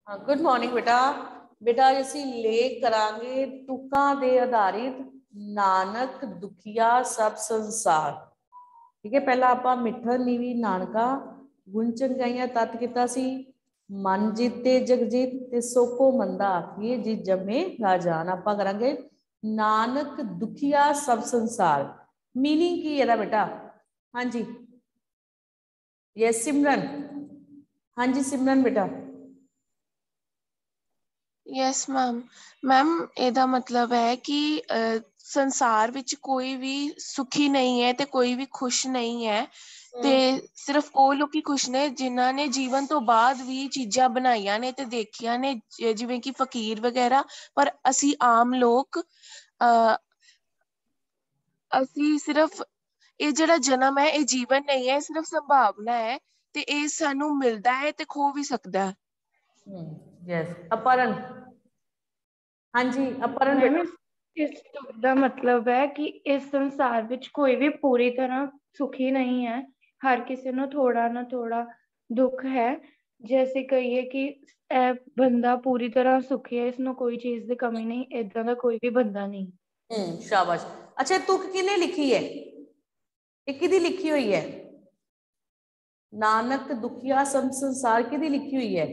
हाँ, good morning बेटा। बेटा ਅਸੀਂ ਲੇਖ ਕਰਾਂਗੇ ਤੁਕਾਂ ਦੇ ਆਧਾਰਿਤ ਨਾਨਕ ਦੁਖੀਆ ਸਭ ਸੰਸਾਰ। ਠੀਕ ਹੈ, ਪਹਿਲਾਂ ਆਪਾਂ ਮਿੱਠਰ ਨੀਵੀ ਨਾਨਕਾ ਗੁਣ ਚੰਗਾਈਆਂ ਤਤ ਕੀਤਾ ਸੀ। ਮਨ ਜੀਤੇ ਜਗਜੀਤ ਤੇ ਸੋਕੋ ਮੰਦਾ ਆਖੀਏ ਜੀ ਜਮੇ ਰਾਜਾਨ। ਆਪਾਂ ਕਰਾਂਗੇ ਨਾਨਕ ਦੁਖੀਆ ਸਭ ਸੰਸਾਰ। मीनिंग की है बेटा? हाँ जी, यस सिमरन। हाँ जी सिमरन बेटा। Yes ma'am. मैम ਇਹਦਾ ਮਤਲਬ ਹੈ ਕਿ ਸੰਸਾਰ ਵਿੱਚ ਕੋਈ ਵੀ ਸੁਖੀ ਨਹੀਂ ਹੈ ਤੇ ਕੋਈ ਵੀ ਖੁਸ਼ ਨਹੀਂ ਹੈ ਤੇ ਸਿਰਫ ਉਹ ਲੋਕੀ ਖੁਸ਼ ਨੇ ਜਿਨ੍ਹਾਂ ਨੇ ਜੀਵਨ ਤੋਂ ਬਾਅਦ ਵੀ ਚੀਜ਼ਾਂ ਬਣਾਈਆਂ ਨੇ ਤੇ ਦੇਖੀਆਂ ਨੇ, ਜਿਵੇਂ ਕਿ ਫਕੀਰ ਵਗੈਰਾ। ਪਰ ਅਸੀਂ ਆਮ ਲੋਕ ਅਸੀਂ ਸਿਰਫ ਇਹ ਜਿਹੜਾ ਜਨਮ ਹੈ ਇਹ ਜੀਵਨ ਨਹੀਂ ਹੈ, ਸਿਰਫ ਸੰਭਾਵਨਾ ਹੈ ਤੇ ਇਹ ਸਾਨੂੰ ਮਿਲਦਾ ਹੈ ਤੇ ਖੋ ਵੀ ਸਕਦਾ ਹੈ। यस अपरन। हाँ जी अपरन बेटा। इस तुक का मतलब है कि इस संसार विच कोई भी पूरी तरह सुखी नहीं है। हर किसी ਨੂੰ थोड़ा ना थोड़ा दुख है। जैसे कहिए कि बंदा पूरी तरह सुखी है, इसमें कोई चीज की कमी नहीं, इदा का कोई भी बंदा नहीं। शाबाश। अच्छा तुक किने लिखी है? ये किदी लिखी हुई है? नानक दुखिया सब संसार किदी लिखी हुई है?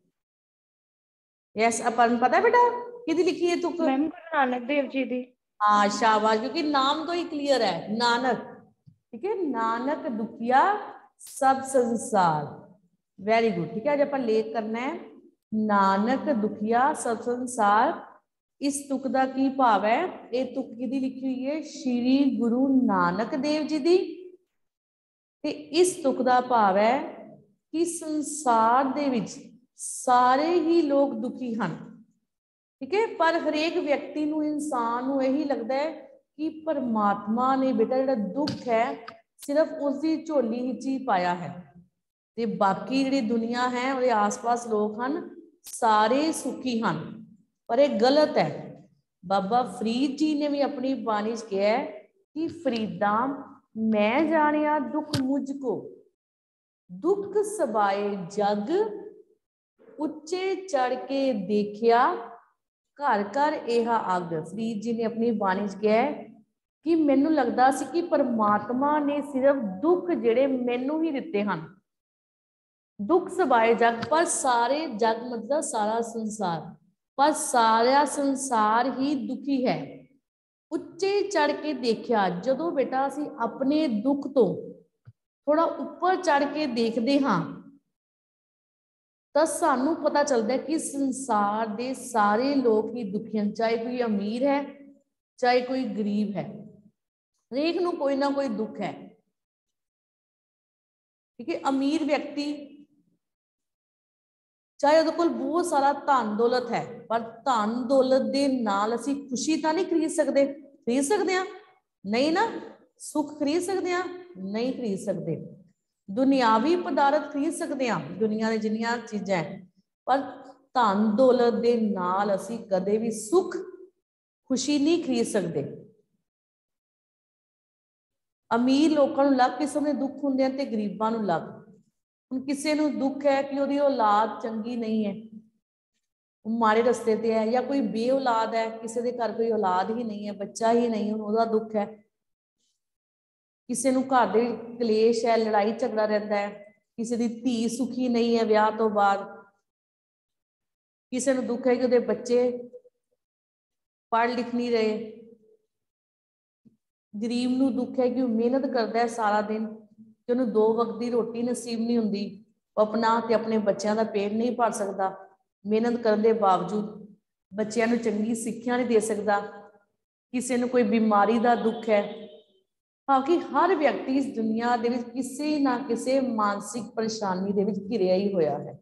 यस अपन पता है बेटा किदी लिखी है तुक? मैम गुरु नानक देव जी दी। हाँ शाबाश, क्योंकि नाम तो ही क्लियर है नानक। ठीक है, नानक दुखिया सब संसार। Very good. ठीक है, आज अपन लेख करना है नानक दुखिया सब संसार। इस तुक का की भाव है? ये तुक किदी लिखी हुई है? श्री गुरु नानक देव जी दी। ते इस तुक का भाव है कि संसार दे विच सारे ही लोग दुखी हैं। ठीक है, पर हरेक व्यक्ति नूं, इंसान नूं यही लगता है कि परमात्मा ने बेटा जिहड़ा दुख है सिर्फ उसकी झोली विच ही पाया है ते बाकी जिहड़ी दुनिया है उहदे आस पास लोग हैं सारे सुखी हैं। पर यह गलत है। बाबा फरीद जी ने भी अपनी बाणी च कहा है कि फरीदा मैं जानिया दुख मुझको, दुख सबाए जग उच्चे चढ़ के देखिया घर घर यह अग। फरीद जी ने अपनी बाणी च कहा है कि मैनू लगता सी कि परमात्मा ने सिर्फ दुख जिहड़े मैनू ही दिते हैं, दुख सबाए जग। पर सारे जग मतलब सारा संसार, पर सारा संसार ही दुखी है। उच्चे चढ़ के देखिया, जदों बेटा असी अपने दुख तो थोड़ा उपर चढ़ के देखते हाँ तो सानू पता चलता है कि संसार दे सारे लोग ही दुखी हैं, चाहे कोई अमीर है चाहे कोई गरीब है, हरेक नू कोई ना कोई दुख है। ठीक है, अमीर व्यक्ति चाहे उहदे कोल बहुत सारा धन दौलत है, पर धन दौलत दे नाल असीं खुशी तो नहीं खरीद सकते। खरीद सकते हैं? नहीं ना। सुख खरीद सकते हैं? नहीं खरीद सकते। दुनियावी पदार्थ खरीद सकते हैं, दुनिया की जिन्नियां चीज़ां है, पर धन दौलत के नाल असीं कदे भी सुख खुशी नहीं खरीद सकते। अमीर लोगों को लग किस्म के दुख होंदे हैं ते गरीबां नूं लग। हुण किसी नूं दुख है कि उहदी औलाद चंगी नहीं है, माड़े रस्ते ते है, या कोई बे औलाद है, किसी के घर कोई औलाद ही नहीं है, बच्चा ही नहीं, उहदा दुख है। किसी नूं घर दे कलेश है, लड़ाई झगड़ा रहता है, किसी की धी सुखी नहीं है विआह तो बाद, किसी नूं दुख है कि उहदे बच्चे पढ़ लिख नहीं रहे, गरीब नूं दुख है कि वह मेहनत करता है सारा दिन कि उन्होंने 2 वक्त की रोटी नसीब नहीं होंदी, अपना ते अपने बच्चों का पेट नहीं भर सकता, मेहनत करने के बावजूद बच्चों नूं चंगी सिक्ख्या नहीं दे सकता। किसी नूं कोई बीमारी का दुख है। बाकी हर व्यक्ति इस दुनिया दे विच किसी ना किसी मानसिक परेशानी दे विच घिरिया ही होया है।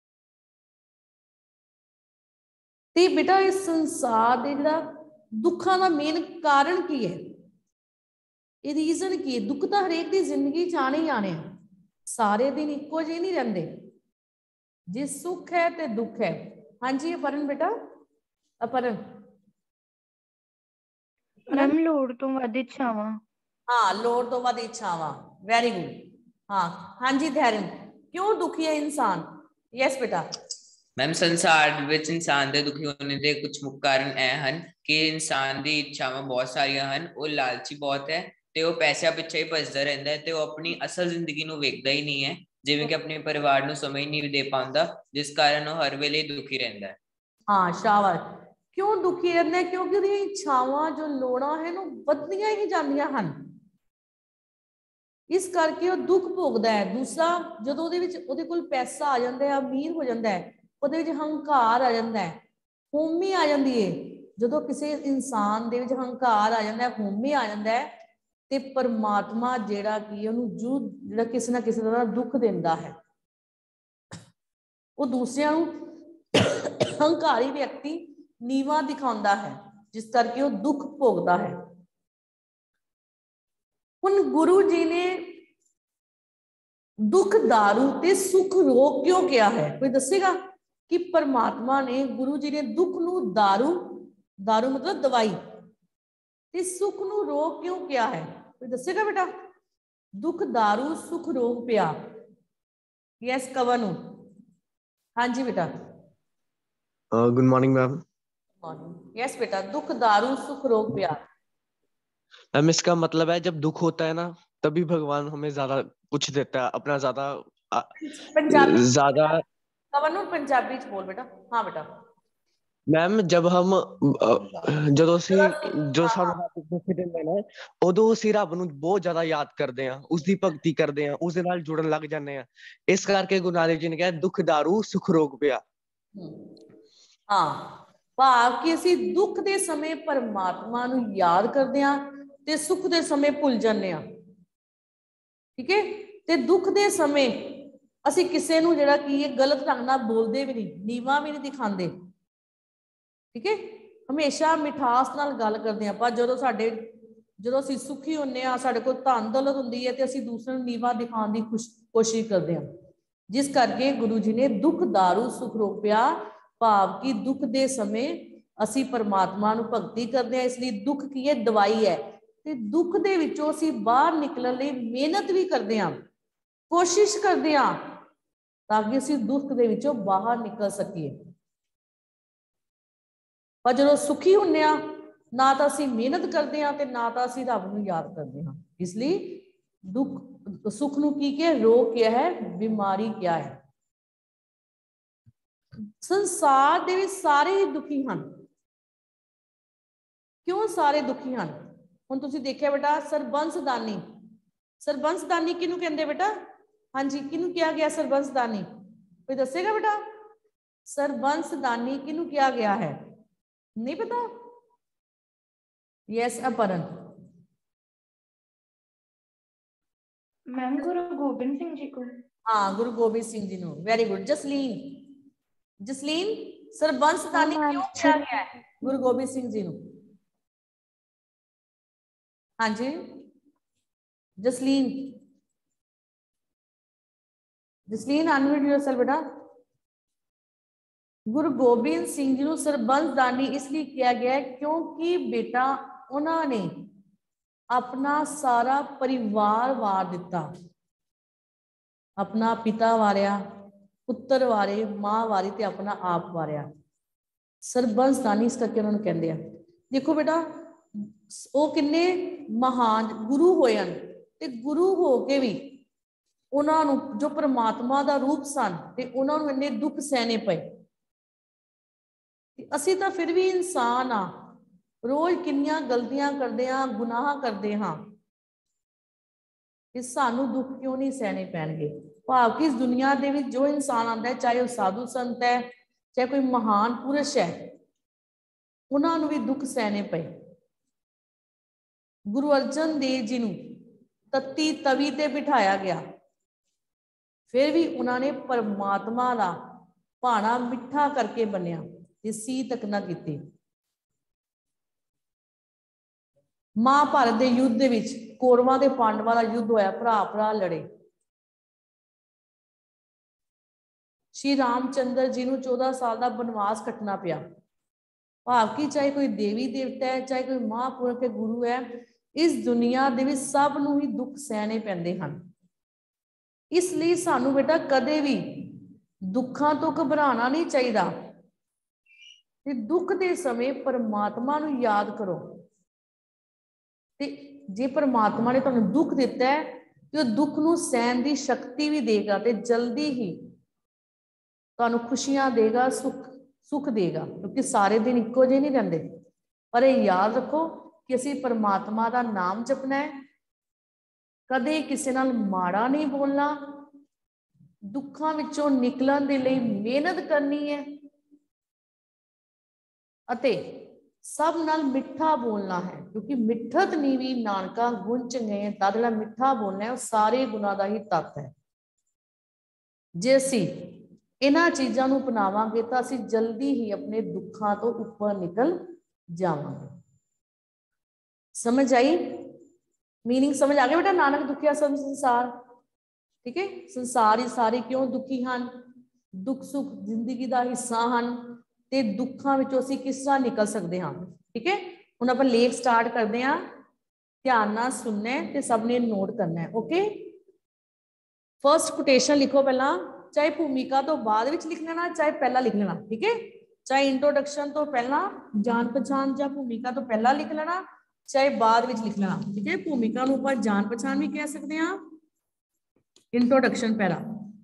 ते बेटा इस संसार दे जिहड़ा दुखों का मेन कारण की है, ये रीजन की है? दुख तो हरेक की जिंदगी च आने ही आने, सारे दिन इक्को जिहे नहीं रहिंदे। जे सुख है तो दुख है। हाँ जी अपरन बेटा। अपरन मैम लोड़ तो वध इच्छावां। हाँ लोड़ तो वध इच्छावां। Very good. हाँ हाँ जी धैर्य, क्यों दुखी है इंसान? यस बेटा। मैम संसार विच इंसान दे दुखी होने दे कुछ मुख्य कारण ए हन कि इंसान दी इच्छावां बहुत सारियां हन, वो लालची बहुत है ते वो पैसा पिछे ही भजदा रहंदा है ते वो अपनी असल जिंदगी नूं वेखदा ही नहीं है, जिवें कि अपने परिवार नूं समय नहीं दे पाउंदा, जिस कारण वो हर वेले दुखी रहंदा है। हाँ शाबाश। क्यों दुखी रहंदा है? क्योंकि ਉਹਦੀਆਂ ਇੱਛਾਵਾਂ ਜੋ ਲੋੜਾਂ ਹਨ ਉਹ ਵੱਧਦੀਆਂ ਹੀ ਜਾਂਦੀਆਂ ਹਨ, ਇਸ ਕਰਕੇ ਉਹ ਦੁੱਖ ਭੋਗਦਾ ਹੈ। ਦੂਸਰਾ, ਜਦੋਂ ਉਹਦੇ ਵਿੱਚ ਉਹਦੇ ਕੋਲ ਪੈਸਾ ਆ ਜਾਂਦਾ ਹੈ, ਅਮੀਰ ਹੋ ਜਾਂਦਾ ਹੈ, ਉਹਦੇ ਵਿੱਚ ਹੰਕਾਰ ਆ ਜਾਂਦਾ ਹੈ, ਹੋਮੀ ਆ ਜਾਂਦੀ ਹੈ। ਜਦੋਂ ਕਿਸੇ ਇਨਸਾਨ ਦੇ ਵਿੱਚ ਹੰਕਾਰ ਆ ਜਾਂਦਾ ਹੈ, ਹੋਮੀ ਆ ਜਾਂਦਾ ਹੈ, ਤੇ ਪਰਮਾਤਮਾ ਜਿਹੜਾ ਕਿ ਉਹਨੂੰ ਜਿਹੜਾ ਕਿਸੇ ਨਾ ਕਿਸੇ ਤਰ੍ਹਾਂ ਦੁੱਖ ਦਿੰਦਾ ਹੈ। ਉਹ ਦੂਸਰਿਆਂ ਨੂੰ ਹੰਕਾਰੀ ਵਿਅਕਤੀ ਨੀਵਾਂ ਦਿਖਾਉਂਦਾ ਹੈ, ਜਿਸ ਕਰਕੇ ਉਹ ਦੁੱਖ ਭੋਗਦਾ ਹੈ। ਹੁਣ ਗੁਰੂ ਜੀ ਨੇ ਦੁੱਖ दारू ਤੇ ਸੁਖ ਰੋਗ ਕਿਉਂ ਕਿਹਾ ਹੈ? ਕੋਈ ਦੱਸੇਗਾ ਕਿ ਪਰਮਾਤਮਾ ਨੇ, ਗੁਰੂ ਜੀ ਨੇ ਦੁੱਖ ਨੂੰ दारू मतलब दवाई, ਤੇ ਸੁਖ ਨੂੰ ਰੋਗ ਕਿਉਂ ਕਿਹਾ ਹੈ? ਕੋਈ ਦੱਸੇਗਾ बेटा? दुख दारू सुख रोग ਪਿਆ। यस कवर ਨੂੰ। हाँ जी बेटा। Good morning ma'am. यस बेटा, दुख दारू सुख रोग प्यार। मैम इसका मतलब है जब दुख होता है ना तभी भगवान हमें ज्यादा कुछ देता है, अपना ज्यादा कवर पंजाबी च बोल बेटा। हाँ बेटा। मैम जब हम जो सानू दुख दिंदा ना उदों ਅਸੀਂ ਰੱਬ ਨੂੰ ਬਹੁਤ ਜ਼ਿਆਦਾ ਯਾਦ ਕਰਦੇ ਆ, ਉਸ ਦੀ ਭਗਤੀ ਕਰਦੇ ਆ, ਉਸ ਦੇ ਨਾਲ ਜੁੜਨ ਲੱਗ ਜਾਂਦੇ ਆ। ਇਸ ਕਰਕੇ ਗੁਰੂ ਨਾਨਕ ਜੀ ਨੇ ਕਿਹਾ ਦੁੱਖ दारू ਸੁਖ ਰੋਗ ਪਿਆ। ਹਾਂ, ਭਾਵ ਕਿ ਅਸੀਂ ਦੁੱਖ ਦੇ ਸਮੇਂ ਪਰਮਾਤਮਾ ਨੂੰ ਯਾਦ ਕਰਦੇ ਆ ਤੇ ਸੁੱਖ ਦੇ ਸਮੇਂ ਭੁੱਲ ਜਾਂਦੇ ਆ। ਠੀਕ ਹੈ। ਤੇ ਦੁੱਖ ਦੇ ਸਮੇਂ ਅਸੀਂ ਕਿਸੇ ਨੂੰ ਜਿਹੜਾ ਕੀ ਇਹ ਗਲਤ ਢੰਗ ਨਾਲ ਬੋਲਦੇ ਵੀ ਨਹੀਂ, ਨੀਵਾਂ ਵੀ ਨਹੀਂ ਦਿਖਾਉਂਦੇ। ਠੀਕ ਹੈ। ਹਮੇਸ਼ਾ ਮਿਠਾਸ ਨਾਲ ਗੱਲ ਕਰਦੇ ਆ। ਪਰ ਜਦੋਂ ਅਸੀਂ ਸੁਖੀ ਹੁੰਦੇ ਆ, ਸਾਡੇ ਕੋਲ ਧਨ ਦੌਲਤ ਹੁੰਦੀ ਹੈ, ਤੇ ਅਸੀਂ ਦੂਸਰੇ ਨੂੰ ਨੀਵਾਂ ਦਿਖਾਉਣ ਦੀ ਕੋਸ਼ਿਸ਼ ਕਰਦੇ ਆ। ਜਿਸ ਕਰਕੇ ਗੁਰੂ ਜੀ ਨੇ ਦੁੱਖ दारू ਸੁਖ ਰੋਗ ਪਿਆ, ਭਾਵ ਕਿ ਦੁੱਖ ਦੇ ਸਮੇਂ ਅਸੀਂ ਪਰਮਾਤਮਾ ਨੂੰ ਭਗਤੀ ਕਰਦੇ ਆ। ਇਸ ਲਈ ਦੁੱਖ ਕੀ ਹੈ? ਦਵਾਈ ਹੈ। ਤੇ ਦੁੱਖ ਦੇ ਵਿੱਚੋਂ ਅਸੀਂ ਬਾਹਰ ਨਿਕਲਣ ਲਈ ਮਿਹਨਤ ਵੀ ਕਰਦੇ ਆ, ਕੋਸ਼ਿਸ਼ ਕਰਦੇ ਆ, ਤਾਂ ਕਿ ਅਸੀਂ ਦੁੱਖ ਦੇ ਵਿੱਚੋਂ ਬਾਹਰ ਨਿਕਲ ਸਕੀਏ। ਪਰ ਜਦੋਂ ਸੁਖੀ ਹੁੰਦੇ ਆ, ਨਾ ਤਾਂ ਅਸੀਂ ਮਿਹਨਤ ਕਰਦੇ ਆ ਤੇ ਨਾ ਤਾਂ ਅਸੀਂ ਰੱਬ ਨੂੰ ਯਾਦ ਕਰਦੇ ਹਾਂ। ਇਸ ਲਈ ਦੁੱਖ ਸੁਖ ਨੂੰ ਕੀ ਕਿਹਾ? ਰੋਗ ਕਿਹਾ ਹੈ, ਬਿਮਾਰੀ ਕਿਹਾ ਹੈ। ਸੰਸਾਰ ਦੇ ਵਿੱਚ ਸਾਰੇ ਹੀ ਦੁਖੀ ਹਨ। ਕਿਉਂ ਸਾਰੇ ਦੁਖੀ ਹਨ? ਹੁਣ ਤੁਸੀਂ ਦੇਖਿਆ ਬੇਟਾ, ਸਰਬੰਸਦਾਨੀ, ਸਰਬੰਸਦਾਨੀ ਕਿਹਨੂੰ ਕਹਿੰਦੇ ਬੇਟਾ? ਹਾਂਜੀ, ਕਿਹਨੂੰ ਕਿਹਾ ਗਿਆ ਸਰਬੰਸਦਾਨੀ? ਕੋਈ ਦੱਸੇਗਾ ਬੇਟਾ? ਸਰਬੰਸਦਾਨੀ ਕਿਹਨੂੰ ਕਿਹਾ ਗਿਆ ਹੈ? नहीं पता? यस अपरन। मैम गुरु गोबिंद सिंह जी को। हाँ, गुरु गोबिंद सिंह जी नो। Very good. जसलीन सरबंसदानी क्यों किया गया है गुरु गोबिंद सिंह जी नो? हाँ जी जसलीन अनम्यूट योरसेल्फ बेटा। गुरु गोबिंद सिंह जी को सरबंसदानी इसलिए किया गया है क्योंकि बेटा उन्होंने अपना सारा परिवार वार दिता। अपना पिता वारिया, पुत्र वारे, मां वारी ते अपना आप वारिया। सरबंसदानी इस करके उन्होंने कहते हैं। देखो बेटा, वो किन्ने महान गुरु होए हैं, ते गुरु हो के भी उन्होंने जो परमात्मा का रूप सन ते उन्होंने इन्ने दुख सहने पे। ਅਸੀਂ ਤਾਂ ਫਿਰ ਵੀ ਇਨਸਾਨ ਆ, ਰੋਜ਼ ਕਿੰਨੀਆਂ ਗਲਤੀਆਂ ਕਰਦੇ ਆ, ਗੁਨਾਹ ਕਰਦੇ ਹਾਂ। ਕਿ ਸਾਨੂੰ ਦੁੱਖ ਕਿਉਂ ਨਹੀਂ ਸਹਿਣੇ ਪੈਣਗੇ? ਭਾਵ ਕਿ ਇਸ ਦੁਨੀਆ ਦੇ ਵਿੱਚ ਜੋ ਇਨਸਾਨ ਆਉਂਦਾ ਹੈ, ਚਾਹੇ ਉਹ ਸਾਧੂ ਸੰਤ ਹੈ, ਚਾਹੇ ਕੋਈ ਮਹਾਨ ਪੁਰਸ਼ ਹੈ, ਉਹਨਾਂ ਨੂੰ ਵੀ ਦੁੱਖ ਸਹਿਣੇ ਪਏ। ਗੁਰੂ ਅਰਜਨ ਦੇਵ ਜੀ ਨੂੰ ਤੱਤੀ ਤਵੀ ਤੇ ਬਿਠਾਇਆ ਗਿਆ, ਫਿਰ ਵੀ ਉਹਨਾਂ ਨੇ ਪਰਮਾਤਮਾ ਦਾ ਭਾਣਾ ਮਿੱਠਾ ਕਰਕੇ ਬੰਨਿਆ, सी तक ना की। महाभारत के युद्ध दे विच कौरवां ते पांडवां दा युद्ध होया, भरा लड़े। श्री रामचंद्र जी नूं 14 साल का बनवास कटना पिया। भाव कि चाहे कोई देवी देवता है, चाहे कोई महापुरुष के गुरु है, इस दुनिया दे विच सब नूं ही दुख सहने पैंदे हन। इसलिए सानू बेटा कदे भी दुखों तो घबराना नहीं चाहिए, ते दुख के समय परमात्मा नूं याद करो। ते जे परमात्मा ने तुहानूं दुख दिता है तो दुख नूं सहन की शक्ति भी देगा, ते जल्दी ही तुहानूं खुशियां देगा, सुख देगा, क्योंकि सारे दिन इक्को जिहे नहीं रहिंदे। पर यह याद रखो कि असीं परमात्मा का नाम जपना है, कदे किसी नाल माड़ा नहीं बोलना, दुखों विचों निकलण दे लई मेहनत करनी है, अते सब नाल मिठा बोलना है, क्योंकि मिठत नीवी नानका गुण चंगे। तां जिहड़ा मिठा बोलना है वह सारे गुणां दा ही तत्त है। जे असीं इन्हां चीज़ां नूं अपनावांगे तां असीं जल्दी ही अपने दुखों तो उपर निकल जावांगे। समझ आई? मीनिंग समझ आ गया बेटा? नानक दुखिया सब संसार, ठीक है। संसार ही सारे क्यों दुखी हैं? दुख सुख जिंदगी का हिस्सा हैं, ते दुखों विचों असीं किस तरह निकल सकते हैं, ठीक है। हुण आपां लेख स्टार्ट करते हैं, ध्यान नाल सुनना है ते सब ने नोट करना है, ओके। फर्स्ट कोटेशन लिखो पहला, चाहे भूमिका तो बाद विच लिख लेना, चाहे पहला लिख लेना, ठीक है। चाहे इंट्रोडक्शन तो पहला, जान पहचान या भूमिका तो पहला लिख लेना, चाहे बाद विच लिख लेना, ठीक है। भूमिका नूं आपां जान पहचान भी कह सकते हैं, इंट्रोडक्शन पहला।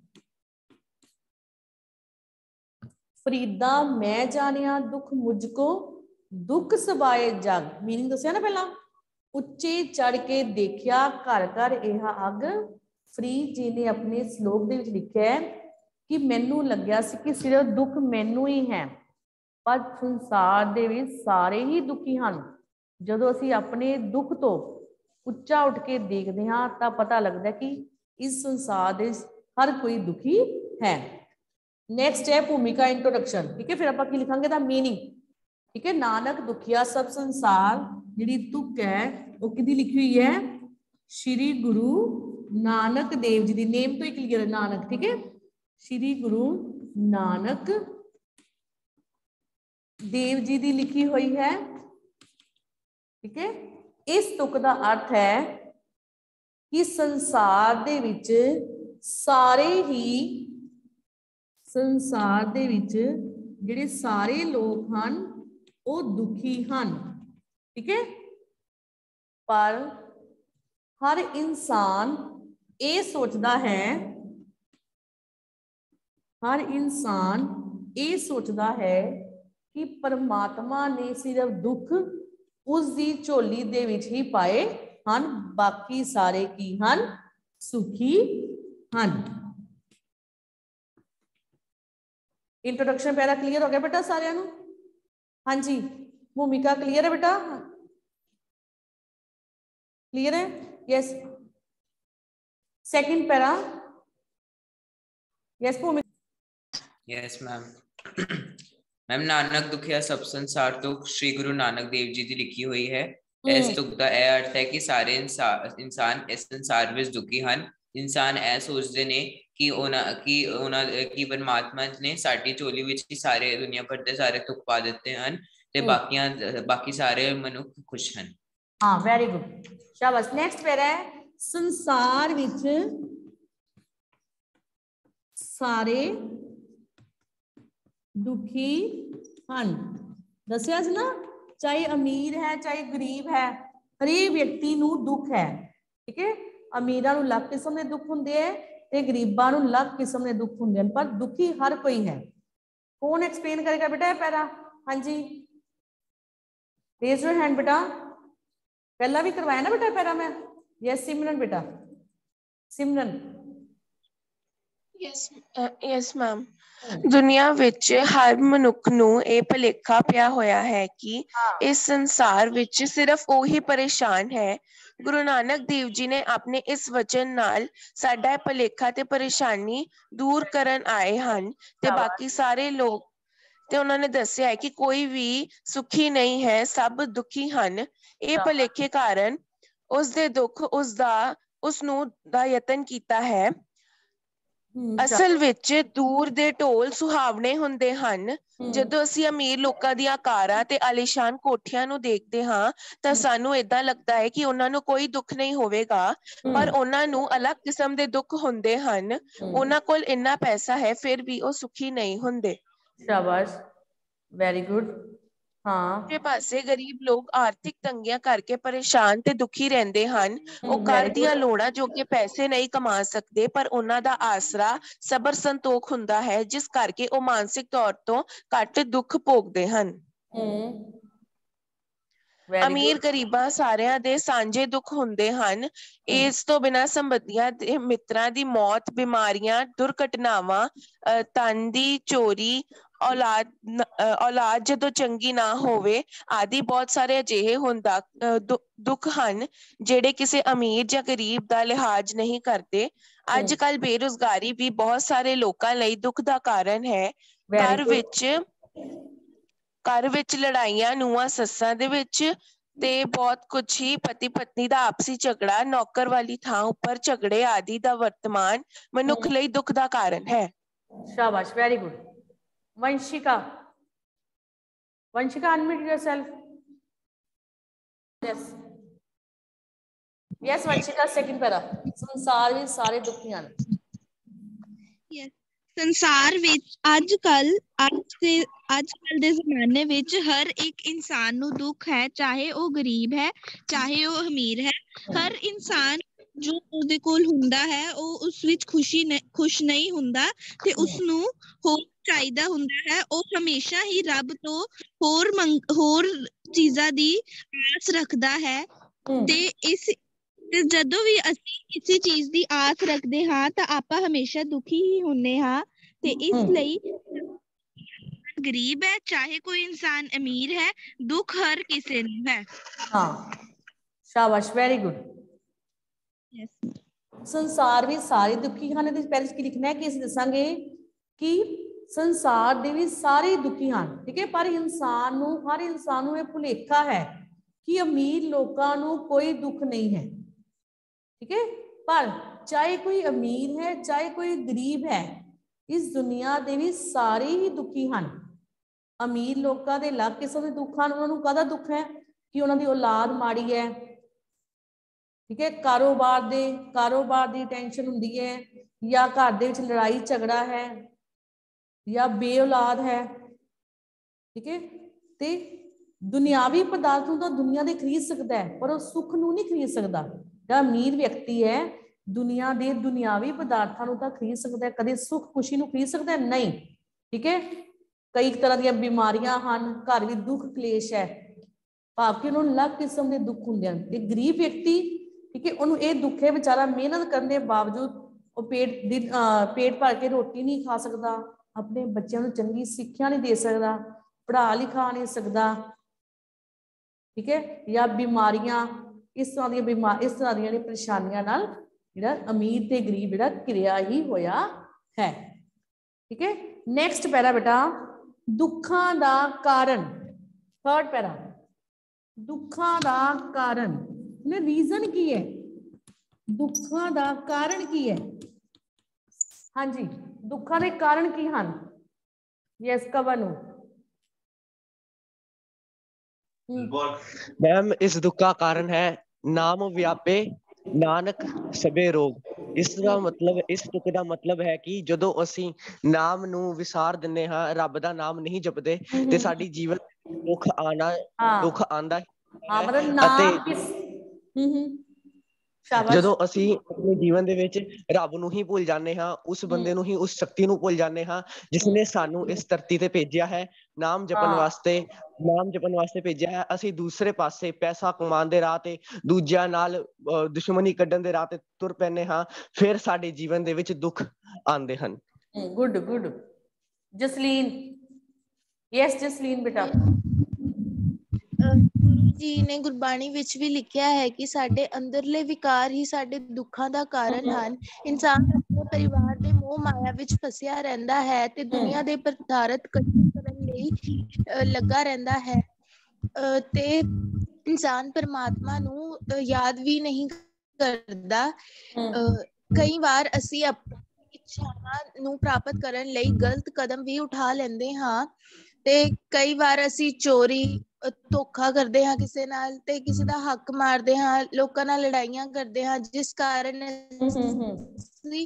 फरीदा मैं जानिया दुख मुझको, दुख सबाए जग। मीनिंग दसिया ना पहला, उच्चे चढ़ के देखिया घर घर यह अग। फरीद जी ने अपने श्लोक दे विच लिखिया है कि मैनू लग्या सी कि सिर्फ दुख मैनू ही है, पर संसार दे विच सारे ही दुखी हैं। जदों असीं अपने दुख तो उच्चा उठ के देखते हैं तो पता लगता है कि इस संसार दे हर कोई दुखी है। नैक्सट है भूमिका, इंट्रोडक्शन, ठीक है। फिर आप लिखांगे दा मीनिंग, ठीक है। नानक दुखिया सब संसार, जिहड़ी तुक है वो किहदी लिखी हुई है? श्री गुरु नानक देव जी दी। नेम तो ही क्लियर है नानक, ठीक है। श्री गुरु नानक देव जी दी लिखी हुई है, ठीक है। इस तुक का अर्थ है कि संसार दे विच सारे ही, संसार दे विच जिहड़े सारे लोग हैं वो दुखी हैं, ठीक है। पर हर इंसान ये सोचता है, हर इंसान ये सोचता है कि परमात्मा ने सिर्फ दुख उसकी झोली दे विच ही पाए हैं, बाकी सारे की हैं? सुखी हैं। इंट्रोडक्शन पहला क्लीयर हो गया बेटा सारिਆਂ ਨੂੰ? हाँ जी, भूमिका क्लीयर है बेटा? क्लियर है? Yes. Second para, yes Bhumika. Yes ma'am. Ma'am Nanak दुखिया सब संसार तो श्री गुरु नानक देव जी की लिखी हुई है। इस तुक का यह अर्थ है कि सारे इंसान इस संसार में दुखी हैं। इंसान ऐ सोचते ने कि परमात्मा ने साडी झोली विच ही सारे दुनिया भर दे सारे दुख पा दिते हैं ते बाकी सारे मनुख खुश हैं। हाँ, वेरी गुड, शाबाश। नेक्स्ट पैरा है, संसार विच सारे दुखी हैं। दसिया सी ना, चाहे अमीर है चाहे गरीब है, हरेक व्यक्ति नूं दुख है, ठीक है। अमीरां नूं अलग किस्म के दुख हुंदे है ते गरीबां नूं अलग किस्म के दुख हुंदे हैं, पर दुखी हर कोई है। कौन एक्सप्लेन करेगा बेटा ये पैरा? हाँ जी, रेज योर हैंड बेटा। पहला भी करवाया ना बेटा पैरा में? यस सिमरन बेटा, सिमरन। Yes ma'am. दुनिया विच हर मनुख नूं ये भुलेखा पिया होया है कि इस संसार विच सिर्फ ओही परेशान है। गुरु नानक देव जी ने अपने इस वचन नाल साडा भुलेखा ते परेशानी दूर करन आए हन ते बाकी सारे लोग, ते उन्होंने दस्सिया है कि कोई भी सुखी नहीं है, सब दुखी हन। ये भुलेखे कारण उस दे दुख उसनूं दा यतन कीता है। ਅਸਲ ਵਿੱਚ ਦੂਰ ਦੇ ਢੋਲ ਸੁਹਾਵਣੇ ਹੁੰਦੇ ਹਨ। ਜਦੋਂ ਅਸੀਂ ਅਮੀਰ ਲੋਕਾਂ ਦੀਆਂ ਕਾਰਾਂ ਤੇ ਆਲੀਸ਼ਾਨ ਕੋਠੀਆਂ ਨੂੰ ਦੇਖਦੇ ਹਾਂ ਤਾਂ ਸਾਨੂੰ ਏਦਾਂ ਲੱਗਦਾ ਹੈ ਕਿ ਉਹਨਾਂ ਨੂੰ ਕੋਈ ਦੁੱਖ ਨਹੀਂ ਹੋਵੇਗਾ, ਪਰ ਉਹਨਾਂ ਨੂੰ ਅਲੱਗ ਕਿਸਮ ਦੇ ਦੁੱਖ ਹੁੰਦੇ ਹਨ। ਉਹਨਾਂ ਕੋਲ ਇੰਨਾ ਪੈਸਾ ਹੈ ਫਿਰ ਵੀ ਉਹ ਸੁਖੀ ਨਹੀਂ ਹੁੰਦੇ। ਸ਼ਾਬਾਸ਼, ਵੈਰੀ ਗੁੱਡ। ਹਾਂ, ਦੂਜੇ ਪਾਸੇ ਗਰੀਬ ਲੋਕ ਆਰਥਿਕ ਤੰਗੀਆਂ ਕਰਕੇ ਪਰੇਸ਼ਾਨ ਤੇ ਦੁਖੀ ਰਹਿੰਦੇ ਹਨ। ਉਹ ਘਰ ਦੀਆਂ ਲੋੜਾਂ ਜੋਗੇ ਪੈਸੇ ਨਹੀਂ ਕਮਾ ਸਕਦੇ, ਪਰ ਉਹਨਾਂ ਦਾ ਆਸਰਾ ਸਬਰ ਸੰਤੋਖ ਹੁੰਦਾ ਹੈ, ਜਿਸ ਕਰਕੇ ਉਹ ਮਾਨਸਿਕ ਤੌਰ ਤੋਂ ਘੱਟ ਦੁੱਖ ਭੋਗਦੇ ਹਨ। ਅਮੀਰ ਗਰੀਬਾਂ ਸਾਰਿਆਂ ਦੇ ਸਾਂਝੇ ਦੁੱਖ ਹੁੰਦੇ ਹਨ। ਇਸ ਤੋਂ ਬਿਨਾਂ ਸੰਬੰਧੀਆਂ ਤੇ ਮਿੱਤਰਾਂ ਦੀ ਮੌਤ, ਬਿਮਾਰੀਆਂ, ਦੁਰਘਟਨਾਵਾਂ, ਧਨ ਦੀ ਚੋਰੀ, ਔਲਾਦ ਜਦੋਂ ਚੰਗੀ ਨਾ ਹੋਵੇ ਆਦਿ ਬਹੁਤ ਸਾਰੇ ਅਜਿਹੇ ਦੁੱਖ ਹਨ ਜਿਹੜੇ ਕਿਸੇ ਅਮੀਰ ਜਾਂ ਗਰੀਬ ਦਾ ਲਿਹਾਜ਼ ਨਹੀਂ ਕਰਦੇ। ਅੱਜ ਕੱਲ੍ਹ ਬੇਰੁਜ਼ਗਾਰੀ ਵੀ ਬਹੁਤ ਸਾਰੇ ਲੋਕਾਂ ਲਈ ਦੁੱਖ ਦਾ ਕਾਰਨ ਹੈ। ਘਰ ਵਿੱਚ ਲੜਾਈਆਂ, ਨੂੰਹਾਂ ਸੱਸਾਂ ਦੇ ਵਿੱਚ ਤੇ ਬਹੁਤ ਕੁਛ ਹੀ, ਪਤੀ ਪਤਨੀ ਦਾ ਆਪਸੀ ਝਗੜਾ, ਨੌਕਰ ਵਾਲੀ ਥਾਂ ਉੱਪਰ ਝਗੜੇ ਆਦਿ ਦਾ ਵਰਤਮਾਨ ਮਨੁੱਖ ਲਈ ਦੁੱਖ ਦਾ ਕਾਰਨ ਹੈ। ਸ਼ਾਬਾਸ਼, very good. Vanshika, unmute yourself. Yes, Vanshika, second para। ਸੰਸਾਰ ਵਿੱਚ ਸਾਰੇ ਦੁਖੀ ਹਨ। ਸੰਸਾਰ ਵਿੱਚ ਅੱਜ ਕੱਲ ਦੇ ਜ਼ਮਾਨੇ ਵਿੱਚ ਹਰ ਇੱਕ ਇਨਸਾਨ ਨੂੰ ਦੁੱਖ ਹੈ, ਚਾਹੇ ਉਹ ਗਰੀਬ ਹੈ, ਚਾਹੇ ਉਹ ਅਮੀਰ ਹੈ। ਹਰ ਇਨਸਾਨ ਜੋ ਉਹਦੇ ਕੋਲ ਹੁੰਦਾ ਹੈ ਉਹ ਉਸ ਵਿੱਚ ਖੁਸ਼ ਨਹੀਂ ਹੁੰਦਾ ਤੇ ਉਸਨੂੰ ਹੋਰ ਚਾਹੀਦਾ ਹੁੰਦਾ ਹੈ। ਉਹ ਹਮੇਸ਼ਾ ਹੀ ਰੱਬ ਤੋਂ ਹੋਰ ਚੀਜ਼ਾਂ ਦੀ ਆਸ ਰੱਖਦਾ ਹੈ ਤੇ ਜਦੋਂ ਵੀ ਅਸੀਂ ਕਿਸੇ ਚੀਜ਼ ਦੀ ਆਸ ਰੱਖਦੇ ਹਾਂ ਤਾਂ ਆਪਾਂ ਹਮੇਸ਼ਾ ਦੁਖੀ ਹੀ ਹੁੰਦੇ ਹਾਂ। ਤੇ ਇਸ ਲਈ ਗਰੀਬ ਹੈ ਚਾਹੇ ਕੋਈ ਇਨਸਾਨ ਅਮੀਰ ਹੈ, ਦੁੱਖ ਹਰ ਕਿਸੇ ਨੂੰ ਹੈ। ਹਾਂ, ਸ਼ਾਬਾਸ਼, ਵੈਰੀ ਗੁੱਡ। ਸੰਸਾਰ ਵਿੱਚ ਸਾਰੇ ਦੁਖੀ ਹਨ। ਇਹਦੇ ਪਹਿਲੇ ਕੀ ਲਿਖਣਾ ਹੈ ਕਿ ਅਸੀਂ ਦੱਸਾਂਗੇ ਕਿ ਸੰਸਾਰ ਦੇ ਵੀ ਸਾਰੇ ਦੁਖੀ ਹਨ, ਠੀਕ ਹੈ। ਪਰ ਹਰ ਇਨਸਾਨ ਨੂੰ ਇਹ ਭੁਲੇਖਾ ਹੈ ਕਿ ਅਮੀਰ ਲੋਕਾਂ ਨੂੰ ਕੋਈ ਦੁੱਖ ਨਹੀਂ ਹੈ, ਠੀਕ ਹੈ। ਪਰ ਚਾਹੇ ਕੋਈ ਅਮੀਰ ਹੈ, ਚਾਹੇ ਕੋਈ ਗਰੀਬ ਹੈ, ਇਸ ਦੁਨੀਆ ਦੇ ਵੀ ਸਾਰੇ ਹੀ ਦੁਖੀ ਹਨ। ਅਮੀਰ ਲੋਕਾਂ ਦੇ ਅਲੱਗ ਕਿਸਮ ਦੇ ਦੁੱਖ ਹਨ। ਉਹਨਾਂ ਨੂੰ ਕਾਹਦਾ ਦੁੱਖ ਹੈ ਕਿ ਉਹਨਾਂ ਦੀ ਔਲਾਦ ਮਾੜੀ ਹੈ, ਠੀਕ ਹੈ। ਕਾਰੋਬਾਰ ਦੀ ਟੈਨਸ਼ਨ ਹੁੰਦੀ ਹੈ, ਜਾਂ ਘਰ ਦੇ ਵਿੱਚ ਲੜਾਈ ਝਗੜਾ ਹੈ, ਜਾਂ ਬੇਔਲਾਦ ਹੈ, ਠੀਕ ਹੈ। ਤੇ ਦੁਨਿਆਵੀ ਪਦਾਰਥ ਨੂੰ ਤਾਂ ਦੁਨੀਆ ਦੇ ਖਰੀਦ ਸਕਦਾ ਹੈ, ਪਰ ਉਹ ਸੁੱਖ ਨੂੰ ਨਹੀਂ ਖਰੀਦ ਸਕਦਾ। ਜਿਹੜਾ ਅਮੀਰ ਵਿਅਕਤੀ ਹੈ ਦੁਨੀਆ ਦੇ ਦੁਨਿਆਵੀ ਪਦਾਰਥਾਂ ਨੂੰ ਤਾਂ ਖਰੀਦ ਸਕਦਾ ਹੈ, ਕਦੇ ਸੁੱਖ ਖੁਸ਼ੀ ਨੂੰ ਖਰੀਦ ਸਕਦਾ ਨਹੀਂ, ਠੀਕ ਹੈ। ਕਈ ਤਰ੍ਹਾਂ ਦੀਆਂ ਬਿਮਾਰੀਆਂ ਹਨ, ਘਰ ਵਿੱਚ ਦੁੱਖ ਕਲੇਸ਼ ਹੈ, ਭਾਵ ਕਿ ਉਹਨੂੰ ਅਲੱਗ ਕਿਸਮ ਦੇ ਦੁੱਖ ਹੁੰਦੇ ਹਨ। ਤੇ ਗਰੀਬ ਵਿਅਕਤੀ, ਠੀਕ ਹੈ, ਉਹਨੂੰ ਇਹ ਦੁੱਖ ਹੈ ਵਿਚਾਰਾ ਮਿਹਨਤ ਕਰਨ ਦੇ ਬਾਵਜੂਦ ਉਹ ਪੇਟ ਭਰ ਕੇ ਰੋਟੀ ਨਹੀਂ ਖਾ ਸਕਦਾ, ਆਪਣੇ ਬੱਚਿਆਂ ਨੂੰ ਚੰਗੀ ਸਿੱਖਿਆ ਨਹੀਂ ਦੇ ਸਕਦਾ, ਪੜ੍ਹਾ ਲਿਖਾ ਨਹੀਂ ਸਕਦਾ, ਠੀਕ ਹੈ। ਜਾਂ ਬਿਮਾਰੀਆਂ, ਇਸ ਤਰ੍ਹਾਂ ਦੀਆਂ ਪਰੇਸ਼ਾਨੀਆਂ ਨਾਲ ਜਿਹੜਾ ਅਮੀਰ ਤੇ ਗਰੀਬ ਜਿਹੜਾ ਕਿਰਿਆ ਹੀ ਹੋਇਆ ਹੈ, ਠੀਕ ਹੈ। ਨੈਕਸਟ ਪੈਰਾ ਬੇਟਾ, ਦੁੱਖਾਂ ਦਾ ਕਾਰਨ। ਥਰਡ ਪੈਰਾ, ਦੁੱਖਾਂ ਦਾ ਕਾਰਨ। ਰੀਜ਼ਨ ਕੀ ਹੈ? ਦੁੱਖਾਂ ਦਾ ਕਾਰਨ ਕੀ ਹੈ? ਹਾਂਜੀ, ਦੁੱਖਾਂ ਦੇ ਕਾਰਨ ਕੀ ਹਨ? ਯੈਸ ਕਵਨ। ਮੈਮ, ਇਸ ਦੁੱਖ ਦਾ ਕਾਰਨ ਹੈ ਨਾਮ ਵਿਆਪੇ ਨਾਨਕ ਸਭੇ ਰੋਗ। ਇਸ ਦੁੱਖ ਦਾ ਮਤਲਬ ਹੈ ਕਿ ਜਦੋਂ ਅਸੀਂ ਨਾਮ ਨੂੰ ਵਿਸਾਰ ਦਿੰਦੇ ਹਾਂ, ਰੱਬ ਦਾ ਨਾਮ ਨਹੀਂ ਜਪਦੇ, ਤੇ ਸਾਡੀ ਜੀਵਨ ਦੁੱਖ ਆਂਦਾ ਅਤੇ ਜਦੋਂ ਅਸੀਂ ਆਪਣੇ ਜੀਵਨ ਦੇ ਵਿੱਚ ਰੱਬ ਨੂੰ ਹੀ ਭੁੱਲ ਜਾਂਦੇ ਹਾਂ, ਉਸ ਬੰਦੇ ਨੂੰ ਹੀ, ਉਸ ਸ਼ਕਤੀ ਨੂੰ ਭੁੱਲ ਜਾਂਦੇ ਹਾਂ ਜਿਸਨੇ ਸਾਨੂੰ ਇਸ ਧਰਤੀ ਤੇ ਭੇਜਿਆ ਹੈ, ਨਾਮ ਜਪਣ ਵਾਸਤੇ ਭੇਜਿਆ ਹੈ। ਅਸੀਂ ਦੂਸਰੇ ਪਾਸੇ ਪੈਸਾ ਕਮਾਉਣ ਦੇ ਰਾਹ ਤੇ, ਦੂਜਿਆਂ ਨਾਲ ਦੁਸ਼ਮਣੀ ਕੱਢਣ ਦੇ ਰਾਹ ਤੇ ਤੁਰ ਪੈਂਦੇ ਹਾਂ, ਫਿਰ ਸਾਡੇ ਜੀਵਨ ਦੇ ਵਿੱਚ ਦੁੱਖ ਆਉਂਦੇ ਹਨ। Good good. Jasleen. Yes Jasleen ਬੇਟਾ। ਗੁਰੂ ਜੀ ਨੇ ਗੁਰਬਾਣੀ ਵਿੱਚ ਵੀ ਲਿਖਿਆ ਹੈ ਕਿ ਸਾਡੇ ਅੰਦਰਲੇ ਵਿਕਾਰ ਹੀ ਸਾਡੇ ਦੁੱਖਾਂ ਦਾ ਕਾਰਨ ਹਨ। ਇਨਸਾਨ ਆਪਣੇ ਪਰਿਵਾਰ ਦੇ ਮੋਹ ਮਾਇਆ ਵਿੱਚ ਫਸਿਆ ਰਹਿੰਦਾ ਹੈ ਤੇ ਦੁਨੀਆ ਦੇ ਪਦਾਰਥ ਇਕੱਠੇ ਕਰਨ ਲਈ ਲੱਗਾ ਰਹਿੰਦਾ ਹੈ, ਤੇ ਇਨਸਾਨ ਪਰਮਾਤਮਾ ਨੂੰ ਯਾਦ ਵੀ ਨਹੀਂ ਕਰਦਾ। ਕਈ ਵਾਰ ਅਸੀਂ ਆਪਣੀ ਇੱਛਾਵਾਂ ਨੂੰ ਪ੍ਰਾਪਤ ਕਰਨ ਲਈ ਗਲਤ ਕਦਮ ਵੀ ਉਠਾ ਲੈਂਦੇ ਹਾਂ ਤੇ ਕਈ ਵਾਰ ਅਸੀਂ ਚੋਰੀ ਧੋਖਾ ਕਰਦੇ ਹਾਂ ਕਿਸੇ ਨਾਲ ਤੇ ਕਿਸੇ ਦਾ ਹੱਕ ਮਾਰਦੇ ਹਾਂ, ਲੋਕਾਂ ਨਾਲ ਲੜਾਈਆਂ ਕਰਦੇ ਹਾਂ, ਜਿਸ ਕਾਰਨ ਅਸੀਂ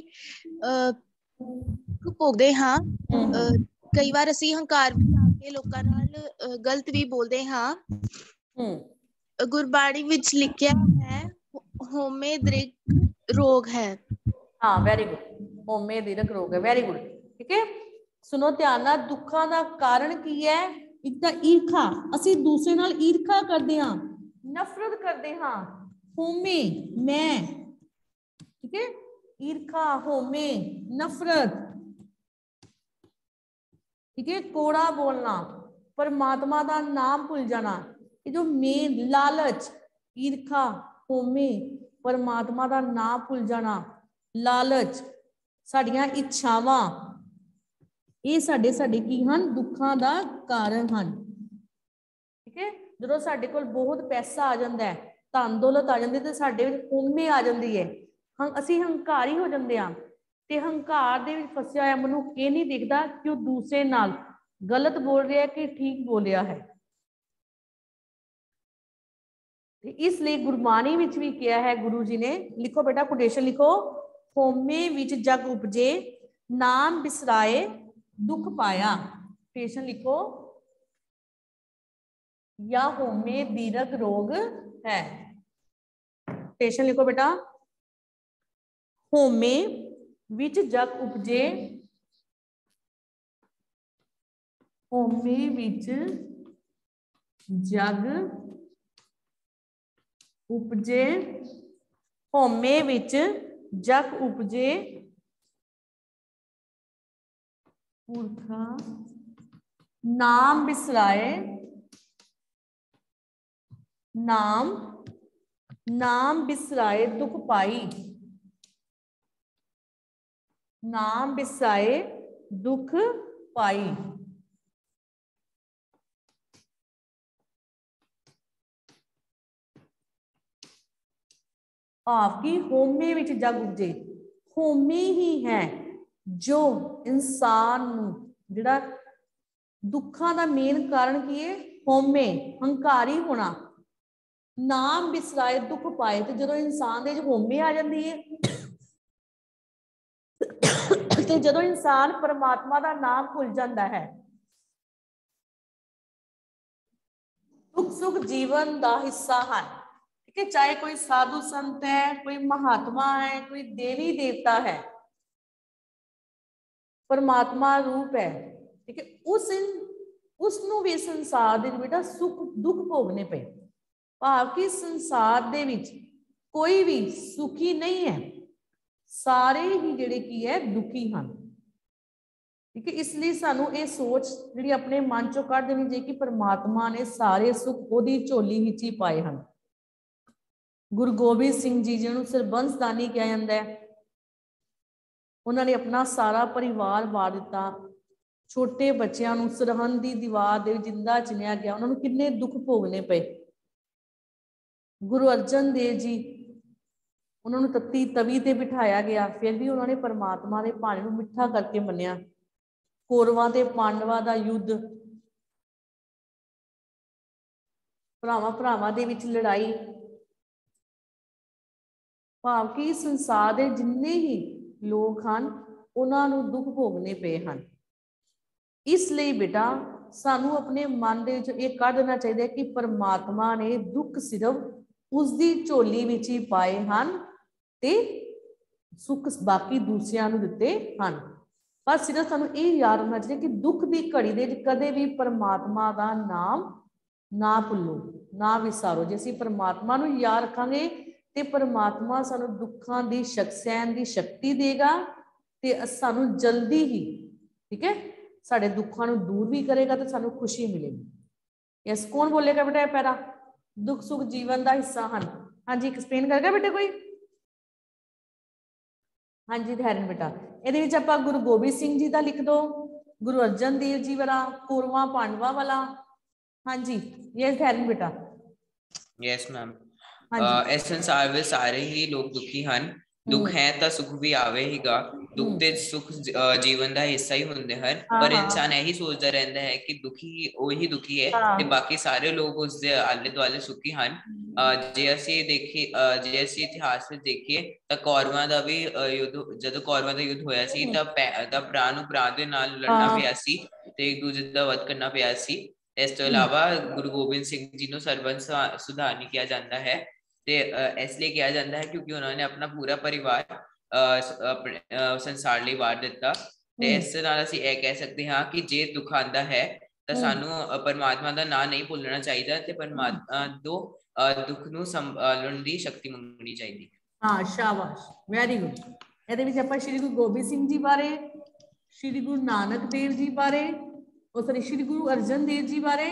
ਭੋਗਦੇ ਹਾਂ। ਕਈ ਵਾਰ ਅਸੀਂ ਹੰਕਾਰ ਵਿੱਚ ਆ ਕੇ ਲੋਕਾਂ ਨਾਲ ਗਲਤ ਵੀ ਬੋਲਦੇ ਹਾਂ। ਗੁਰਬਾਣੀ ਵਿੱਚ ਲਿਖਿਆ ਹੈ ਹਉਮੈ ਦ੍ਰਿਗ ਰੋਗ ਹੈ। हाँ वेरी गुड, हौमे दीर्घ रोग है, वेरी गुड। ठीक है, सुनो ध्यान नाल, दुखा का कारण की है? एक तो ईर्खा, असी दूसरे नाल ईर्खा करते हाँ, नफरत करते हाँ। हौमे मैं, ठीक है, ईर्खा, हौमे, नफरत, ठीक है, कोड़ा बोलना, परमात्मा का नाम भुल जाना, ये जो मेन लालच, ईर्खा, हौमे, परमात्मा का नाम भुल जाना, लालच, साड़ियां इच्छावां, ये साडे साडे की हन दुखां दा कारण हन। ठीक है, जो साडे कोल बहुत पैसा आ जाता है, धन दौलत आ जाती है, तो साडे विच हौमे आ जाती है, असी हंकारी हो जाते हैं। ते हंकार दे विच फसिया होया मनुख ये नहीं देखता कि वह दूसरे नाल गलत बोल रहा है कि ठीक बोलिया है। इसलिए गुरबाणी विच भी किया है गुरु जी ने, लिखो बेटा कोटेशन लिखो, हौमे विच जग उपजे नाम बिसराए दुख पाया। कोटेशन लिखो, या हौमे दीर्घ रोग है। कोटेशन लिखो बेटा, हौमे विच जग उपजे, हौमे विच जग उपजे, हौमे विच जग उपजे पुरखा नाम बिसराए, नाम बिसराए दुख पाई, नाम बिसराए दुख पाई। भाव की हौमे विच जग उपजे, हौमे ही है जो इंसान जिहड़ा दुखों का मेन कारण की है, हौमे, हंकारी होना, नाम बिसराए दुख पाए। तो जो इंसान दे हौमे आ जाती है, तो जो इंसान परमात्मा का नाम भुल जाता है, दुख सुख जीवन का हिस्सा है। ठीक है, चाहे कोई साधु संत है, कोई महात्मा है, कोई देवी देवता है, परमात्मा रूप है। ठीक है, उसनों भी संसार दे बेटा सुख दुख भोगने पे, भाव कि संसार दे विच कोई भी सुखी नहीं है, सारे ही जिहड़े की है दुखी हैं। ठीक है, इसलिए सानू ये सोच जिहड़ी अपने मन चों कढ देनी चाहिए कि परमात्मा ने सारे सुख ओदी झोली विच ही पाए हैं। गुरु गोबिंद सिंह जी जिन्होंने सरबंसदानी कहा जाता है, उन्होंने अपना सारा परिवार वार दिता, छोटे बच्चों को सरहद की दीवार दे जिंदा चिनिया गया, उन्होंने कितने दुख भोगने पे। गुरु अर्जन देव जी, उन्होंने तत्ती तवी ते बिठाया गया, फिर भी उन्होंने परमात्मा के पानी को मिठा करके मन्निया। कौरवां ते पांडवां दा युद्ध, भरावां भरावां दे विच लड़ाई, भाव कि संसार के जिन्ने ही लोग हैं उन्होंने दुख भोगने पे हैं। इसलिए बेटा सानू अपने मन दे विच ये कढ देना चाहिए कि परमात्मा ने दुख सिर्फ उसकी झोली विच ही पाए हैं ते सुख बाकी दूसरियां नूं दिते हैं। बस सिर्फ सानू ये याद रखना चाहिए कि दुख की घड़ी दे कदे भी परमात्मा का नाम ना भुल्लो, ना विसारो। जे असीं परमात्मा नूं याद रखांगे ते परमात्मा सानू दुखों की सहन की शक्ति देगा ते सानू जल्दी ही, ठीक है, साडे दुखों को दूर भी करेगा तो सानू खुशी मिलेगी। यस, कौन बोलेगा बेटा पैरा? दुख सुख जीवन का हिस्सा हैं। हाँ जी, एक्सप्लेन करेगा बेटे कोई? हाँ जी धैर्य बेटा, ये आप गुरु गोबिंद सिंह जी का लिख दो, गुरु अर्जन देव जी वाला, कौरवां पांडवां वाला। हाँ जी, यस धैर्य बेटा। यस मैम, इस संसार में सारे ही लोग दुखी हैं, दुख है तो सुख भी आवेगा, ਦੁੱਖ ਤੇ ਸੁੱਖ ਜੀਵਨ ਦਾ ਹਿੱਸਾ ਹੀ ਹੁੰਦੇ ਹਨ, ਪਰ ਇਨਸਾਨ ਇਹੀ ਸੋਚਦਾ ਰਹਿੰਦਾ ਹੈ ਕਿ ਦੁਖੀ ਉਹੀ ਦੁਖੀ ਹੈ ਤੇ ਬਾਕੀ ਸਾਰੇ ਲੋਕ ਉਸਦੇ ਆਲੇ ਦੁਆਲੇ ਸੁਖੀ ਹਨ। ਜੇ ਅਸੀਂ ਇਤਿਹਾਸ ਵਿੱਚ ਦੇਖੀਏ ਤਾਂ ਕੌਰਵਾਂ ਦਾ ਵੀ ਯੁੱਧ, ਜਦੋਂ ਕੌਰਵਾਂ ਦਾ ਯੁੱਧ ਹੋਇਆ ਸੀ ਤਾਂ ਭਰਾ ਨੂੰ ਭਰਾ ਦੇ ਨਾਲ ਲੜਨਾ ਪਿਆ ਸੀ ਤੇ ਇੱਕ ਦੂਜੇ ਦਾ ਵਧ ਕਰਨਾ ਪਿਆ ਸੀ। ਇਸ ਤੋਂ ਇਲਾਵਾ ਗੁਰੂ ਗੋਬਿੰਦ ਸਿੰਘ ਜੀ ਨੂੰ ਸਰਬੰਸ ਸੁਧਾਰਨੀ ਕਿਹਾ ਜਾਂਦਾ ਹੈ ਤੇ ਇਸ ਲਈ ਕਿਹਾ ਜਾਂਦਾ ਹੈ ਕਿਉਂਕਿ ਉਹਨਾਂ ਨੇ ਆਪਣਾ ਪੂਰਾ ਪਰਿਵਾਰ ਆਪਣੇ ਸੰਸਾਰ ਲਈ ਵਾਰ ਦਿੱਤਾ। ਤੇ ਇਸ ਨਾਲ ਅਸੀਂ ਇਹ ਕਹਿ ਸਕਦੇ ਹਾਂ ਕਿ ਜੇ ਦੁੱਖ ਆਉਂਦਾ ਹੈ ਤਾਂ ਸਾਨੂੰ ਪਰਮਾਤਮਾ ਦਾ ਨਾਂ ਨਹੀਂ ਭੁੱਲਣਾ ਚਾਹੀਦਾ ਤੇ ਪਰਮਾਤਮਾ ਤੋਂ ਦੁੱਖ ਨੂੰ ਸੰਭਾਲਣ ਦੀ ਸ਼ਕਤੀ ਮੰਗਣੀ ਚਾਹੀਦੀ। ਹਾਂ, ਸ਼ਾਬਾਸ਼, ਵੈਰੀ ਗੁੱਡ। ਇਹਦੇ ਵਿੱਚ ਆਪਾਂ ਸ਼੍ਰੀ ਗੁਰੂ ਗੋਬਿੰਦ ਸਿੰਘ ਜੀ ਬਾਰੇ, ਸ਼੍ਰੀ ਗੁਰੂ ਨਾਨਕ ਦੇਵ ਜੀ ਬਾਰੇ, ਸ਼੍ਰੀ ਗੁਰੂ ਅਰਜਨ ਦੇਵ ਜੀ ਬਾਰੇ,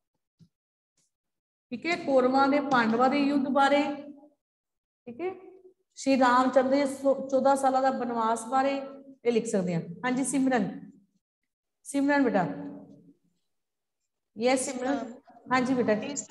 ਠੀਕ ਹੈ, ਕੌਰਵਾਂ ਦੇ ਪਾਂਡਵਾਂ ਦੇ ਯੁੱਧ ਬਾਰੇ, ਠੀਕ ਹੈ, ਸ਼੍ਰੀ ਰਾਮ ਚੰਦਰ ਦੇ 14 ਸਾਲਾਂ ਦਾ ਬਨਵਾਸ ਬਾਰੇ ਇਹ ਲਿਖ ਸਕਦੇ ਹਾਂ। ਹਾਂਜੀ ਸਿਮਰਨ, ਸਿਮਰਨ ਬੇਟਾ। ਯੈਸ ਸਿਮਰਨ। ਹਾਂਜੀ ਬੇਟਾ।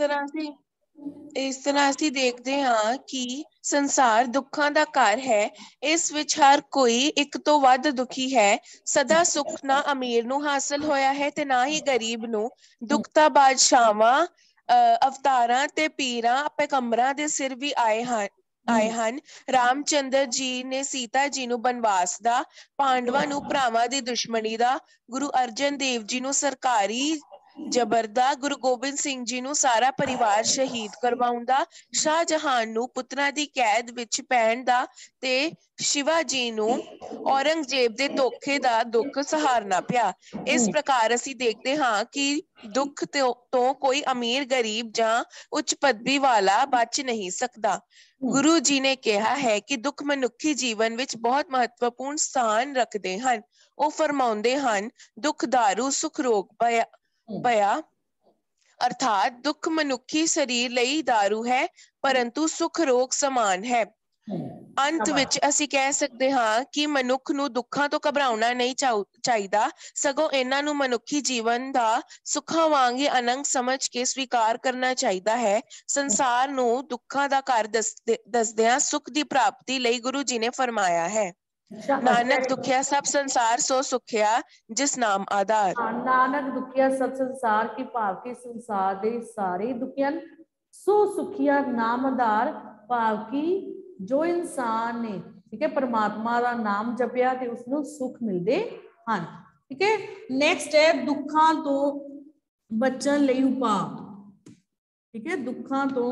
ਇਸ ਤਰ੍ਹਾਂ ਅਸੀਂ ਦੇਖਦੇ ਹਾਂ ਕਿ ਸੰਸਾਰ ਦੁੱਖਾਂ ਦਾ ਘਰ ਹੈ। ਇਸ ਵਿੱਚ ਹਰ ਕੋਈ ਇੱਕ ਤੋਂ ਵੱਧ ਦੁਖੀ ਹੈ। ਸਦਾ ਸੁੱਖ ਨਾ ਅਮੀਰ ਨੂੰ ਹਾਸਲ ਹੋਇਆ ਹੈ ਤੇ ਨਾ ਹੀ ਗਰੀਬ ਨੂੰ। ਦੁੱਖ ਤਾਂ ਬਾਦਸ਼ਾਹਾਂ, ਅਵਤਾਰਾਂ ਤੇ ਪੀਰਾਂ ਪੈਗੰਬਰਾਂ ਦੇ ਸਿਰ ਵੀ ਆਏ ਹਨ। ਰਾਮਚੰਦਰ ਜੀ ਨੇ ਸੀਤਾ ਜੀ ਨੂੰ ਬਨਵਾਸ ਦਾ, ਪਾਂਡਵਾਂ ਨੂੰ ਭਰਾਵਾਂ ਦੀ ਦੁਸ਼ਮਣੀ ਦਾ, ਗੁਰੂ ਅਰਜਨ ਦੇਵ ਜੀ ਨੂੰ ਸਰਕਾਰੀ ਜਬਰ ਦਾ, ਗੁਰੂ ਗੋਬਿੰਦ ਸਿੰਘ ਜੀ ਨੂੰ ਸਾਰਾ ਪਰਿਵਾਰ ਸ਼ਹੀਦ ਕਰਵਾਉਣ ਦਾ, ਸ਼ਾਹਜਹਾਨ ਨੂੰ ਪੁੱਤਰਾਂ ਦੀ ਕੈਦ ਵਿੱਚ ਪੈਣ ਦਾ ਤੇ ਸ਼ਿਵਾ ਜੀ ਨੂੰ ਔਰੰਗਜ਼ੇਬ ਦੇ ਧੋਖੇ ਦਾ ਦੁੱਖ ਸਹਾਰਨਾ ਪਿਆ। ਇਸ ਪ੍ਰਕਾਰ ਅਸੀਂ ਦੇਖਦੇ ਹਾਂ ਕਿ ਦੁੱਖ ਤੋਂ ਕੋਈ ਅਮੀਰ, ਗਰੀਬ ਜਾਂ ਉੱਚ ਪਦਵੀ ਵਾਲਾ ਬਚ ਨਹੀਂ ਸਕਦਾ। ਗੁਰੂ ਜੀ ਨੇ ਕਿਹਾ ਹੈ ਕਿ ਦੁੱਖ ਮਨੁੱਖੀ ਜੀਵਨ ਵਿੱਚ ਬਹੁਤ ਮਹੱਤਵਪੂਰਨ ਸਥਾਨ ਰੱਖਦੇ ਹਨ। ਉਹ ਫਰਮਾਉਂਦੇ ਹਨ, ਦੁੱਖ ਦਾਰੂ ਸੁਖ ਰੋਗ ਭਇਆ, ਅਰਥਾਤ ਦੁੱਖ ਮਨੁੱਖੀ ਸਰੀਰ ਲਈ ਦਾਰੂ ਹੈ ਪਰੰਤੂ ਸੁਖ ਰੋਗ ਸਮਾਨ ਹੈ। ਅੰਤ ਵਿੱਚ ਅਸੀਂ ਕਹਿ ਸਕਦੇ ਹਾਂ ਕਿ ਮਨੁੱਖ ਨੂੰ ਦੁੱਖਾਂ ਤੋਂ ਘਬਰਾਉਣਾ ਨਹੀਂ ਚਾਹੀਦਾ, ਸਗੋਂ ਇਹਨਾਂ ਨੂੰ ਮਨੁੱਖੀ ਜੀਵਨ ਦਾ ਸੁੱਖਾਂ ਵਾਂਗ ਹੀ ਅਨੰਗ ਸਮਝ ਕੇ ਸਵੀਕਾਰ ਕਰਨਾ ਚਾਹੀਦਾ ਹੈ। ਸੰਸਾਰ ਨੂੰ ਦੁੱਖਾਂ ਦਾ ਘਰ ਦੱਸਦਿਆਂ ਸੁੱਖ ਦੀ ਪ੍ਰਾਪਤੀ ਲਈ ਗੁਰੂ ਜੀ ਨੇ ਫਰਮਾਇਆ ਹੈ, ਨਾਨਕ ਦੁਖਿਆ ਸਭ ਸੰਸਾਰ ਸੋ ਸੁਖਿਆ ਜਿਸ ਨਾਮ ਆਧਾਰ। ਨਾਨਕ ਦੁਖਿਆ ਸਭ ਸੰਸਾਰ ਕੀ ਭਾਵ ਕਿ ਸੰਸਾਰ ਦੇ ਸਾਰੇ ਦੁਖੀਆਂ ਸੋ ਸੁਖਿਆ ਨਾਮ ਆਧਾਰ, ਭਾਵ ਕਿ ਜੋ ਇਨਸਾਨ ਨੇ, ਠੀਕ ਹੈ, ਪਰਮਾਤਮਾ ਦਾ ਨਾਮ ਜਪਿਆ ਤੇ ਉਸਨੂੰ ਸੁੱਖ ਮਿਲਦੇ ਹਨ। ਠੀਕ ਹੈ, ਨੈਕਸਟ ਹੈ ਦੁੱਖਾਂ ਤੋਂ ਬਚਣ ਲਈ ਉਪਾਅ। ਠੀਕ ਹੈ, ਦੁੱਖਾਂ ਤੋਂ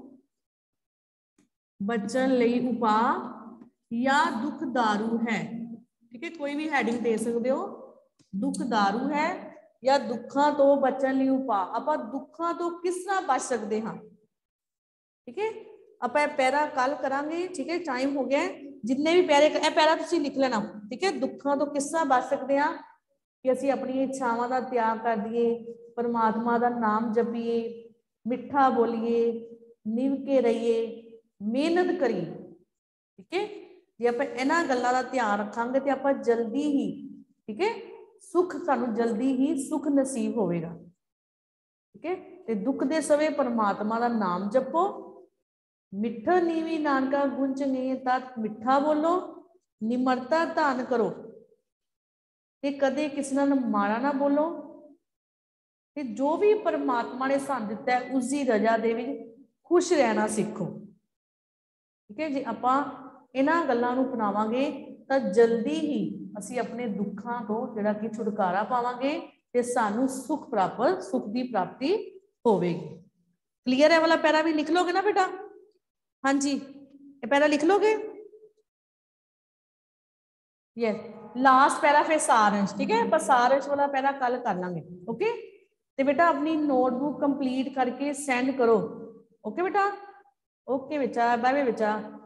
ਬਚਣ ਲਈ ਉਪਾਅ ਜਾਂ ਦੁੱਖ ਦਾਰੂ ਹੈ। ਠੀਕ ਹੈ, ਕੋਈ ਵੀ ਹੈਡਿੰਗ ਦੇ ਸਕਦੇ ਹੋ, ਦੁੱਖ ਦਾਰੂ ਹੈ ਜਾਂ ਦੁੱਖਾਂ ਤੋਂ ਬਚਣ ਲਈ ਉਪਾਅ। ਆਪਾਂ ਦੁੱਖਾਂ ਤੋਂ ਕਿਸ ਤਰ੍ਹਾਂ ਬਚ ਸਕਦੇ ਹਾਂ, ਠੀਕ ਹੈ, ਆਪਾਂ ਇਹ ਪੈਰਾ ਕੱਲ ਕਰਾਂਗੇ। ਠੀਕ ਹੈ, ਟਾਈਮ ਹੋ ਗਿਆ, ਜਿੰਨੇ ਵੀ ਪੈਰੇ, ਇਹ ਪੈਰਾ ਤੁਸੀਂ ਲਿਖ ਲੈਣਾ। ਠੀਕ ਹੈ, ਦੁੱਖਾਂ ਤੋਂ ਕਿਸ ਤਰ੍ਹਾਂ ਬਚ ਸਕਦੇ ਹਾਂ ਕਿ ਅਸੀਂ ਆਪਣੀਆਂ ਇੱਛਾਵਾਂ ਦਾ ਤਿਆਗ ਕਰ ਦਈਏ, ਪਰਮਾਤਮਾ ਦਾ ਨਾਮ ਜਪੀਏ, ਮਿੱਠਾ ਬੋਲੀਏ, ਨਿਭ ਕੇ ਰਹੀਏ, ਮਿਹਨਤ ਕਰੀਏ। ਠੀਕ ਹੈ, ਜੇ ਆਪਾਂ ਇਹਨਾਂ ਗੱਲਾਂ ਦਾ ਧਿਆਨ ਰੱਖਾਂਗੇ ਤੇ ਆਪਾਂ ਜਲਦੀ ਹੀ, ਠੀਕ ਹੈ, ਸੁੱਖ, ਸਾਨੂੰ ਜਲਦੀ ਹੀ ਸੁੱਖ ਨਸੀਬ ਹੋਵੇਗਾ। ਠੀਕ ਹੈ, ਤੇ ਦੁੱਖ ਦੇ ਸਮੇਂ ਪਰਮਾਤਮਾ ਦਾ ਨਾਮ ਜਪੋ, ਮਿੱਠਾ ਨੀਵੀ ਨਾਨਕਾ ਗੁਣ ਚੰਗੇ ਤਤ ਮਿੱਠਾ ਬੋਲੋ, ਨਿਮਰਤਾ ਧਾਰਨ ਕਰੋ ਤੇ ਕਦੇ ਕਿਸੇ ਨਾਲ ਮਾੜਾ ਨਾ ਬੋਲੋ ਤੇ ਜੋ ਵੀ ਪਰਮਾਤਮਾ ਨੇ ਸਾਨੂੰ ਦਿੱਤਾ ਹੈ ਉਸ ਦੀ ਰਜ਼ਾ ਦੇ ਵਿੱਚ ਖੁਸ਼ ਰਹਿਣਾ ਸਿੱਖੋ। ਠੀਕ ਹੈ, ਜੇ ਆਪਾਂ ਇਹਨਾਂ ਗੱਲਾਂ ਨੂੰ ਅਪਣਾਵਾਂਗੇ ਤਾਂ ਜਲਦੀ ਹੀ ਅਸੀਂ ਆਪਣੇ ਦੁੱਖਾਂ ਤੋਂ ਜਿਹੜਾ ਕਿ ਛੁਟਕਾਰਾ ਪਾਵਾਂਗੇ ਤੇ ਸਾਨੂੰ ਸੁੱਖ ਦੀ ਪ੍ਰਾਪਤੀ ਹੋਵੇਗੀ। ਕਲੀਅਰ ਹੈ? ਵਾਲਾ ਪੈਰਾ ਵੀ ਲਿਖ ਲੋਗੇ ਨਾ ਬੇਟਾ? ਹਾਂਜੀ, ਇਹ ਪੈਰਾ ਲਿਖ ਲੋਗੇ? ਯੈਸ, ਲਾਸਟ ਪੈਰਾ ਫਿਰ ਸਾਰੰਸ਼। ਠੀਕ ਹੈ, ਆਪਾਂ ਸਾਰੰਸ਼ ਵਾਲਾ ਪੈਰਾ ਕੱਲ ਕਰ ਲਾਂਗੇ। ਓਕੇ, ਤੇ ਬੇਟਾ ਆਪਣੀ ਨੋਟਬੁੱਕ ਕੰਪਲੀਟ ਕਰਕੇ ਸੈਂਡ ਕਰੋ। ਓਕੇ ਬੇਟਾ? ਓਕੇ ਬੱਚਾ, ਬਾਏ ਬਾਏ ਬੱਚਾ।